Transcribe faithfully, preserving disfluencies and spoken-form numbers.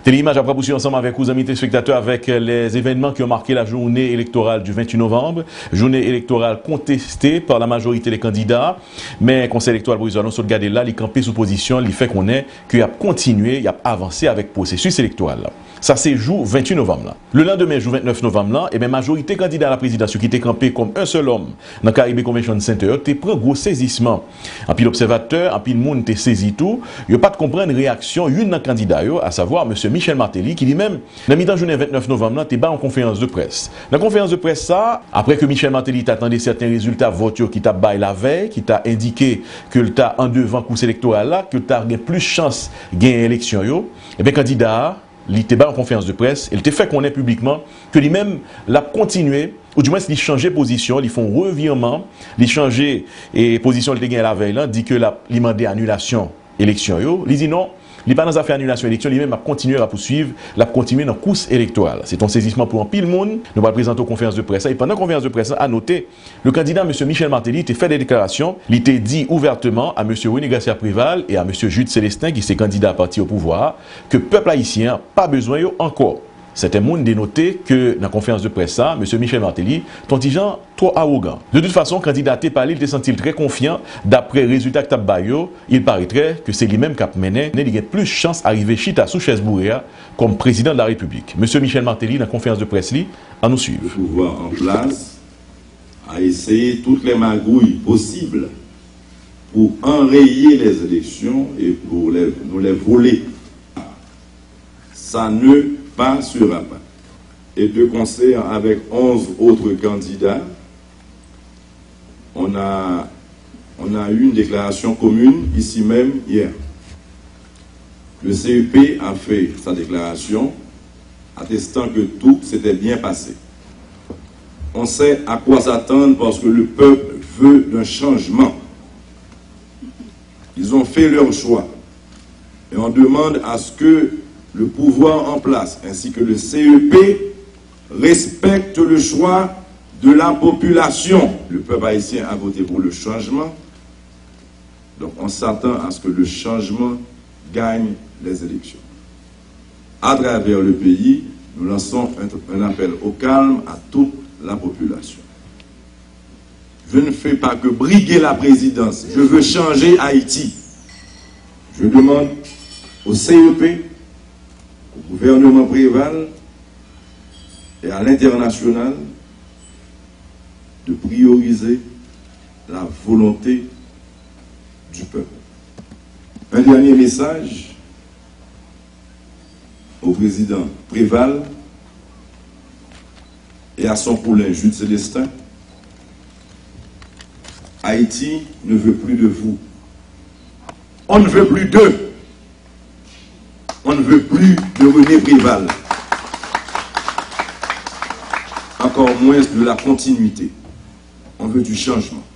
Téléimage a poursuivi ensemble avec vous, amis téléspectateurs, avec les événements qui ont marqué la journée électorale du vingt-huit novembre. Journée électorale contestée par la majorité des candidats. Mais le Conseil électoral provisoire, nous sommes regardés là, il campé sous position, il fait qu'on est, qu'il a continué, il a avancé avec le processus électoral. Là. Ça c'est jour vingt-huit novembre. Là. Le lendemain, jour vingt-neuf novembre, là, et bien, majorité candidat à la présidence qui était campé comme un seul homme dans le Caribbean Convention Center, tu prends gros saisissement. En puis l'observateur, en puis le monde te saisi tout, il n'y a pas de comprendre réaction, une candidat, à savoir M. Michel Martelly, qui lui-même, dans la journée vingt-neuf novembre, tu es en conférence de presse. Dans la conférence de presse, ça, après que Michel Martelly t'attendait certains résultats vote qui t'a baillé la veille, qui t'a indiqué que tu as en devant course électorale là, que tu as plus de chance de gagner l'élection, et bien, candidat, il était en conférence de presse, il te fait connaître publiquement que lui-même l'a continué, ou du moins il changeait position, ils font revirement, il changeait et position il gagné la veille, là, dit que la demandé annulation élection yo, il dit non, il n'est pas dans affaire annulation élection, lui-même a continué à poursuivre, l'a continué dans la course électorale. C'est un saisissement pour un pile monde, nous allons présenter aux conférences de presse. Et pendant la conférence de presse, à noter, le candidat M. Michel Martelly a fait des déclarations, il a dit ouvertement à M. René Garcia Préval et à M. Jude Célestin, qui est candidat à parti au pouvoir, que le peuple haïtien n'a pas besoin encore. C'était monde dénoté que dans la conférence de presse, ça, M. Michel Martelly, ton petit gens trop arrogant. De toute façon, candidaté par lui, il était senti très confiant. D'après le résultat que tu as il paraîtrait que c'est lui-même qui a mené. Il a plus de chance d'arriver chita sous chaise bourréa comme président de la République. M. Michel Martelly, dans la conférence de presse, à nous suivre. Le pouvoir en place a essayé toutes les magouilles possibles pour enrayer les élections et pour les, nous les voler. Ça ne passera pas. Et de concert avec onze autres candidats, on a, on a eu une déclaration commune ici même hier. Le C E P a fait sa déclaration attestant que tout s'était bien passé. On sait à quoi s'attendre parce que le peuple veut un changement. Ils ont fait leur choix. Et on demande à ce que le pouvoir en place, ainsi que le C E P, respecte le choix de la population. Le peuple haïtien a voté pour le changement. Donc on s'attend à ce que le changement gagne les élections. À travers le pays, nous lançons un, un appel au calme à toute la population. Je ne fais pas que briguer la présidence. Je veux changer Haïti. Je demande au C E P, au gouvernement Préval et à l'international de prioriser la volonté du peuple. Un dernier message au président Préval et à son poulain Jude Célestin. Haïti ne veut plus de vous. On ne veut plus d'eux. On ne veut plus de René Préval. Encore moins de la continuité. On veut du changement.